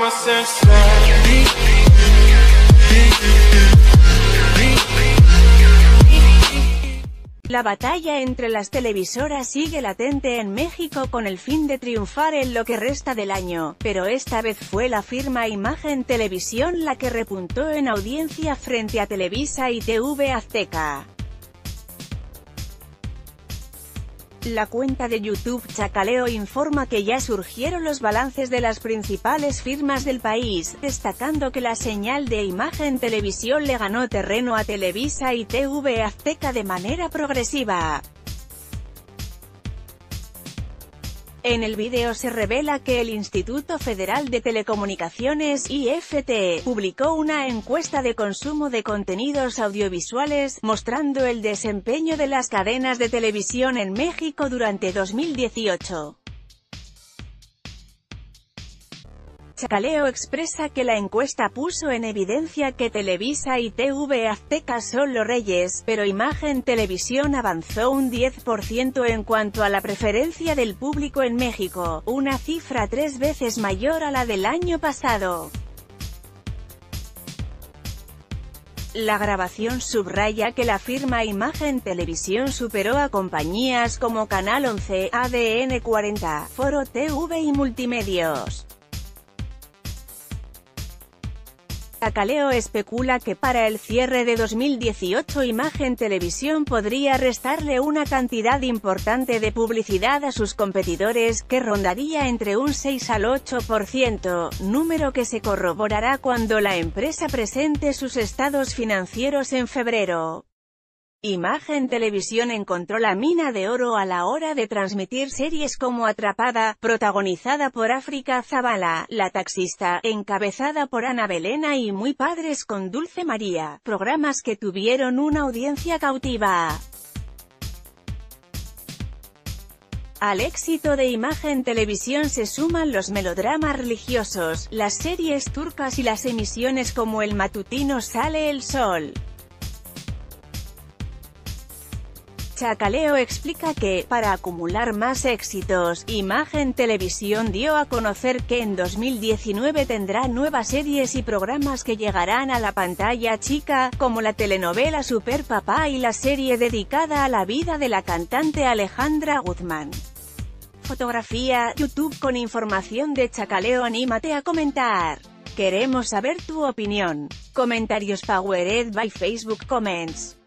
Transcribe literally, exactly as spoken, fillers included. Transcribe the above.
La batalla entre las televisoras sigue latente en México con el fin de triunfar en lo que resta del año, pero esta vez fue la firma Imagen Televisión la que repuntó en audiencia frente a Televisa y T V Azteca. La cuenta de YouTube Chacaleo informa que ya surgieron los balances de las principales firmas del país, destacando que la señal de Imagen Televisión le ganó terreno a Televisa y T V Azteca de manera progresiva. En el vídeo se revela que el Instituto Federal de Telecomunicaciones I F T publicó una encuesta de consumo de contenidos audiovisuales, mostrando el desempeño de las cadenas de televisión en México durante dos mil dieciocho. Chacaleo expresa que la encuesta puso en evidencia que Televisa y T V Azteca son los reyes, pero Imagen Televisión avanzó un diez por ciento en cuanto a la preferencia del público en México, una cifra tres veces mayor a la del año pasado. La grabación subraya que la firma Imagen Televisión superó a compañías como Canal once, A D N cuarenta, Foro T V y Multimedios. Chacaleo especula que para el cierre de dos mil dieciocho Imagen Televisión podría restarle una cantidad importante de publicidad a sus competidores, que rondaría entre un seis al ocho por ciento, número que se corroborará cuando la empresa presente sus estados financieros en febrero. Imagen Televisión encontró la mina de oro a la hora de transmitir series como Atrapada, protagonizada por África Zavala, La taxista, encabezada por Ana Belena y Muy padres con Dulce María, programas que tuvieron una audiencia cautiva. Al éxito de Imagen Televisión se suman los melodramas religiosos, las series turcas y las emisiones como el matutino Sale el Sol. Chacaleo explica que, para acumular más éxitos, Imagen Televisión dio a conocer que en dos mil diecinueve tendrá nuevas series y programas que llegarán a la pantalla chica, como la telenovela Super Papá y la serie dedicada a la vida de la cantante Alejandra Guzmán. Fotografía, YouTube con información de Chacaleo. Anímate a comentar. Queremos saber tu opinión. Comentarios powered by Facebook Comments.